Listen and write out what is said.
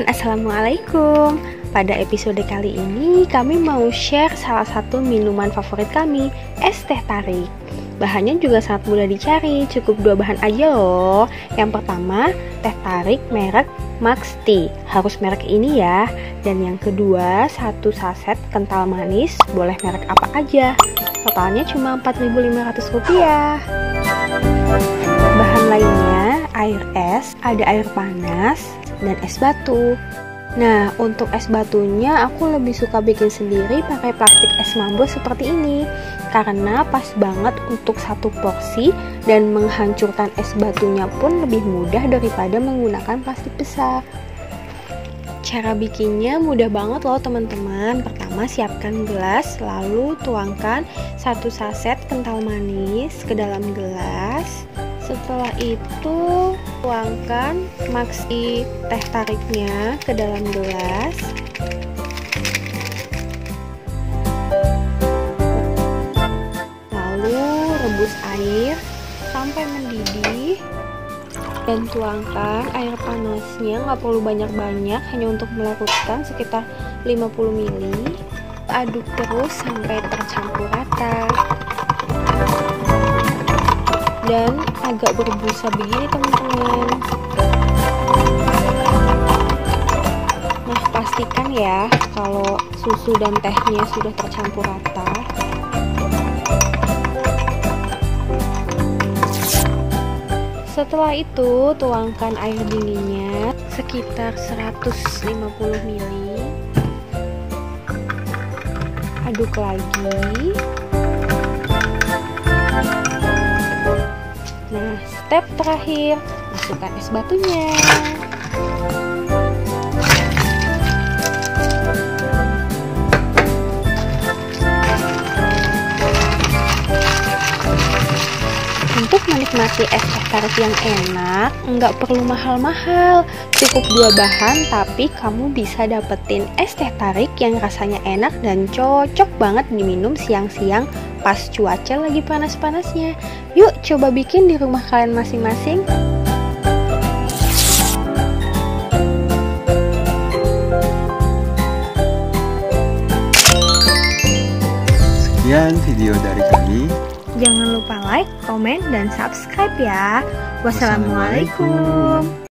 Assalamualaikum. Pada episode kali ini kami mau share salah satu minuman favorit kami, es teh tarik. Bahannya juga sangat mudah dicari, cukup 2 bahan aja loh. Yang pertama, teh tarik merek Max Tea, harus merek ini ya. Dan yang kedua, 1 saset kental manis, boleh merek apa aja. Totalnya cuma Rp4.500. Bahan lainnya, air es, ada air panas, dan es batu. Nah, untuk es batunya aku lebih suka bikin sendiri pakai plastik es mambo seperti ini, karena pas banget untuk 1 porsi dan menghancurkan es batunya pun lebih mudah daripada menggunakan plastik besar. Cara bikinnya mudah banget loh teman-teman. Pertama, siapkan gelas, lalu tuangkan 1 saset kental manis ke dalam gelas. Setelah itu, tuangkan maxi teh tariknya ke dalam gelas. Lalu rebus air sampai mendidih dan tuangkan air panasnya, nggak perlu banyak-banyak, hanya untuk melarutkan sekitar 50 ml. Aduk terus sampai tercampur rata dan agak berbusa begini teman-teman. Nah, pastikan ya kalau susu dan tehnya sudah tercampur rata. Setelah itu, tuangkan air dinginnya sekitar 150 ml. Aduk lagi. Nah, step terakhir, masukkan es batunya. Untuk menikmati es teh tarik yang enak, nggak perlu mahal-mahal, cukup 2 bahan, tapi kamu bisa dapetin es teh tarik yang rasanya enak dan cocok banget diminum siang-siang pas cuaca lagi panas-panasnya. Yuk coba bikin di rumah kalian masing-masing. Sekian video dari kami. Jangan lupa like, komen, dan subscribe ya. Wassalamualaikum.